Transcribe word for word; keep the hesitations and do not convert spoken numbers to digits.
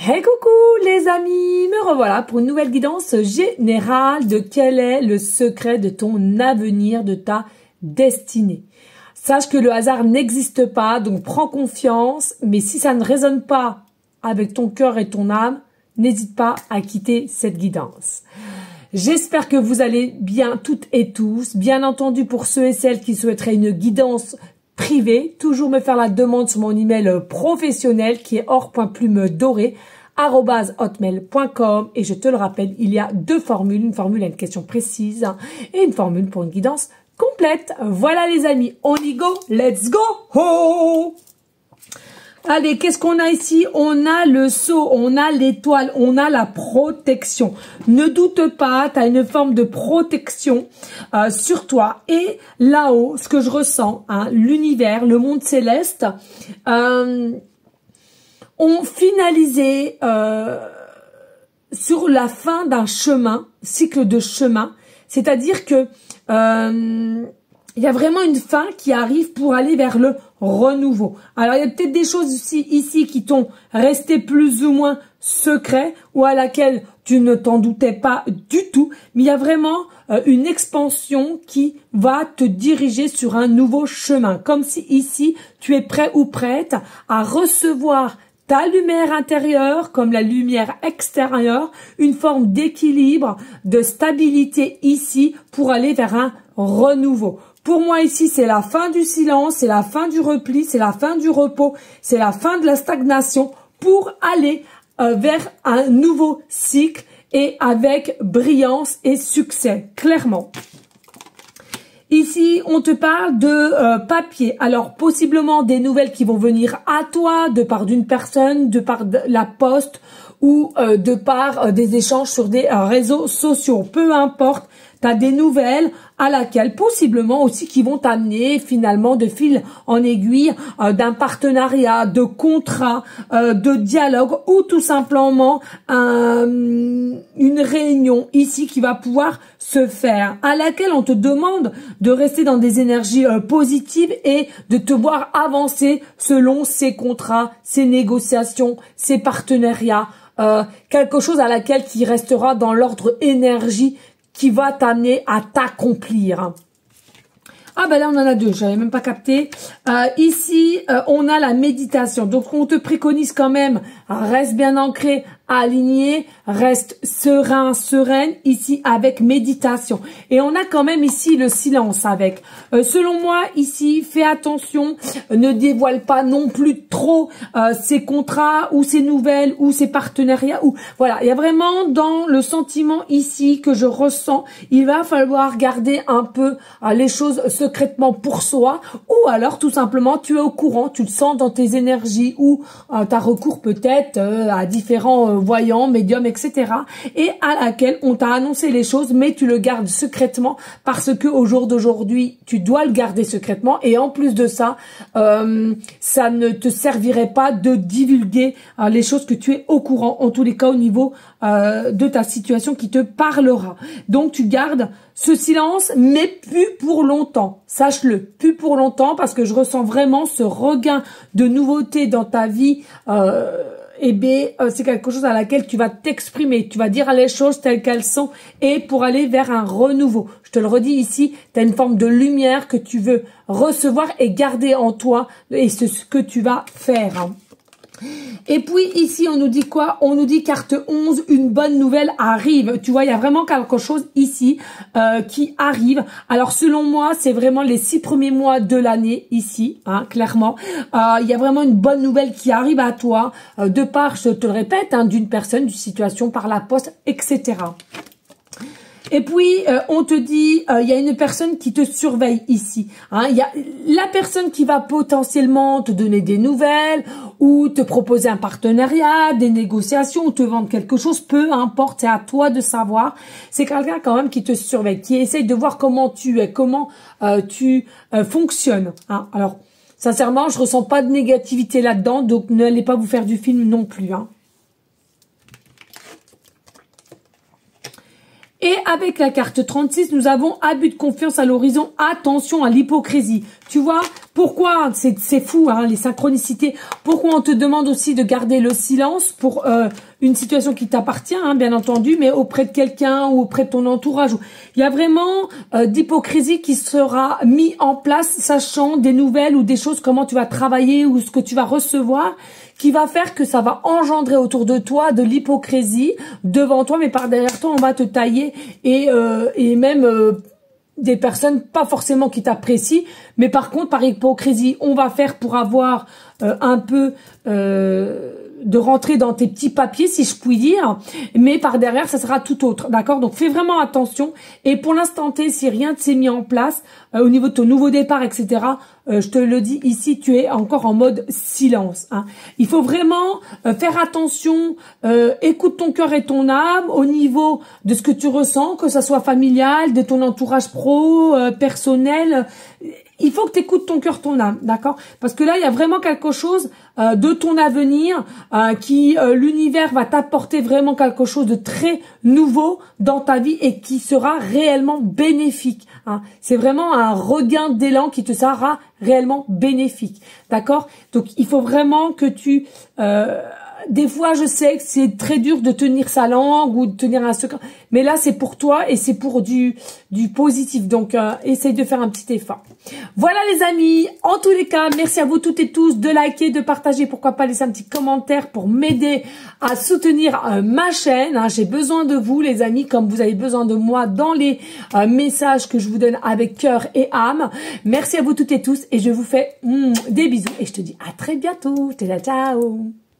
Hey coucou les amis, me revoilà pour une nouvelle guidance générale de quel est le secret de ton avenir, de ta destinée. Sache que le hasard n'existe pas, donc prends confiance, mais si ça ne résonne pas avec ton cœur et ton âme, n'hésite pas à quitter cette guidance. J'espère que vous allez bien toutes et tous. Bien entendu, pour ceux et celles qui souhaiteraient une guidance privée, toujours me faire la demande sur mon email professionnel qui est or.plume-dorée arobase hotmail point com, et je te le rappelle, il y a deux formules, une formule à une question précise et une formule pour une guidance complète. Voilà les amis, on y go, let's go ho. Allez, qu'est-ce qu'on a ici? On a le sceau, on a l'étoile, on a la protection. Ne doute pas, tu as une forme de protection euh, sur toi. Et là-haut, ce que je ressens, hein, l'univers, le monde céleste, euh, ont finalisé euh, sur la fin d'un chemin, cycle de chemin. C'est-à-dire que euh, il y a vraiment une fin qui arrive pour aller vers le renouveau. Alors, il y a peut-être des choses ici, ici qui t'ont resté plus ou moins secret ou à laquelle tu ne t'en doutais pas du tout. Mais il y a vraiment euh, une expansion qui va te diriger sur un nouveau chemin. Comme si ici, tu es prêt ou prête à recevoir ta lumière intérieure comme la lumière extérieure, une forme d'équilibre, de stabilité ici pour aller vers un renouveau. Pour moi ici, c'est la fin du silence, c'est la fin du repli, c'est la fin du repos, c'est la fin de la stagnation pour aller euh, vers un nouveau cycle et avec brillance et succès, clairement. Ici, on te parle de euh, papier. Alors, possiblement des nouvelles qui vont venir à toi de part d'une personne, de par de la poste ou euh, de par euh, des échanges sur des euh, réseaux sociaux. Peu importe, tu as des nouvelles à laquelle possiblement aussi qui vont t'amener finalement de fil en aiguille euh, d'un partenariat, de contrat, euh, de dialogue ou tout simplement un, une réunion ici qui va pouvoir se faire, à laquelle on te demande de rester dans des énergies euh, positives et de te voir avancer selon ces contrats, ces négociations, ces partenariats, euh, quelque chose à laquelle qui restera dans l'ordre énergie qui va t'amener à t'accomplir. Ah ben là on en a deux, j'avais même pas capté. Euh, ici euh, on a la méditation, donc on te préconise quand même, reste bien ancré, aligné, reste serein, sereine ici avec méditation. Et on a quand même ici le silence avec. Euh, selon moi ici, fais attention, ne dévoile pas non plus trop euh, ces contrats ou ces nouvelles ou ces partenariats. Ou voilà, il y a vraiment dans le sentiment ici que je ressens, il va falloir garder un peu euh, les choses secrètement pour soi, ou alors tout simplement tu es au courant, tu le sens dans tes énergies, ou euh, tu as recours peut-être euh, à différents euh, voyants, médiums, et cetera. Et à laquelle on t'a annoncé les choses, mais tu le gardes secrètement parce que au jour d'aujourd'hui, tu dois le garder secrètement. Et en plus de ça, euh, ça ne te servirait pas de divulguer euh, les choses que tu es au courant, en tous les cas au niveau euh, de ta situation qui te parlera. Donc tu gardes ce silence, mais plus pour longtemps. Sache-le, plus pour longtemps, parce que je ressens vraiment ce regain de nouveauté dans ta vie. Euh, et bien, euh, c'est quelque chose à laquelle tu vas t'exprimer. Tu vas dire les choses telles qu'elles sont et pour aller vers un renouveau. Je te le redis ici, tu as une forme de lumière que tu veux recevoir et garder en toi. Et c'est ce que tu vas faire. Et puis ici, on nous dit quoi? On nous dit carte onze, une bonne nouvelle arrive. Tu vois, il y a vraiment quelque chose ici euh, qui arrive. Alors, selon moi, c'est vraiment les six premiers mois de l'année ici, hein, clairement. Euh, il y a vraiment une bonne nouvelle qui arrive à toi, euh, de part, je te le répète, hein, d'une personne, d'une situation par la poste, et cetera. Et puis, euh, on te dit, il euh, y a une personne qui te surveille ici. Hein, il y a la personne qui va potentiellement te donner des nouvelles ou te proposer un partenariat, des négociations ou te vendre quelque chose, peu importe, c'est à toi de savoir. C'est quelqu'un quand même qui te surveille, qui essaye de voir comment tu es, comment euh, tu euh, fonctionnes. Hein. Alors, sincèrement, je ressens pas de négativité là-dedans, donc n'allez pas vous faire du film non plus. Hein. Et avec la carte trente-six, nous avons abus de confiance à l'horizon. Attention à l'hypocrisie. tu vois, pourquoi, c'est fou, hein, les synchronicités, pourquoi on te demande aussi de garder le silence pour euh, une situation qui t'appartient, hein, bien entendu, mais auprès de quelqu'un ou auprès de ton entourage. Il y a vraiment euh, d'hypocrisie qui sera mis en place, sachant des nouvelles ou des choses, comment tu vas travailler ou ce que tu vas recevoir, qui va faire que ça va engendrer autour de toi de l'hypocrisie devant toi, mais par derrière toi, on va te tailler et, euh, et même... Euh, des personnes pas forcément qui t'apprécient, mais par contre par hypocrisie on va faire pour avoir euh, un peu euh, de rentrer dans tes petits papiers si je puis dire, mais par derrière ça sera tout autre, d'accord? Donc fais vraiment attention, et pour l'instant T, si rien ne s'est mis en place euh, au niveau de ton nouveau départ, etc., euh, je te le dis ici, tu es encore en mode silence, hein. Il faut vraiment euh, faire attention, euh, écoute ton cœur et ton âme au niveau de ce que tu ressens, que ça soit familial, de ton entourage pro, euh, personnel. Il faut que tu écoutes ton cœur, ton âme, d'accord? Parce que là, il y a vraiment quelque chose euh, de ton avenir euh, qui, euh, l'univers va t'apporter vraiment quelque chose de très nouveau dans ta vie et qui sera réellement bénéfique, hein. C'est vraiment un regain d'élan qui te sera réellement bénéfique, d'accord? Donc, il faut vraiment que tu... Euh, des fois, je sais que c'est très dur de tenir sa langue ou de tenir un secret, mais là, c'est pour toi et c'est pour du du positif. Donc, euh, essaye de faire un petit effort. Voilà, les amis. En tous les cas, merci à vous toutes et tous de liker, de partager. Pourquoi pas laisser un petit commentaire pour m'aider à soutenir euh, ma chaîne, hein. J'ai besoin de vous, les amis, comme vous avez besoin de moi dans les euh, messages que je vous donne avec cœur et âme. Merci à vous toutes et tous et je vous fais mm, des bisous et je te dis à très bientôt. Ciao, ciao.